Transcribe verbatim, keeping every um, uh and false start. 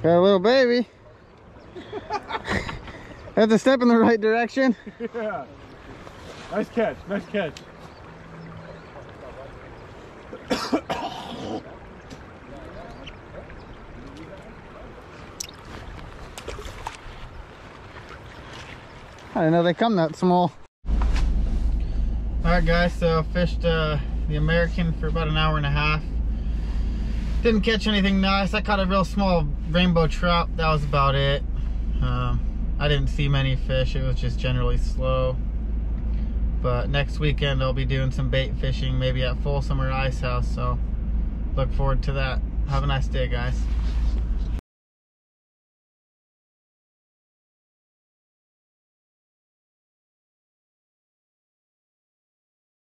Got a little baby. That's a step in the right direction. Yeah. Nice catch, nice catch. I didn't know they come that small. Alright guys, so fished uh, the American for about an hour and a half. Didn't catch anything nice. I caught a real small rainbow trout. That was about it. Um, I didn't see many fish. It was just generally slow. But next weekend I'll be doing some bait fishing, maybe at Folsom or Ice House. So look forward to that. Have a nice day, guys.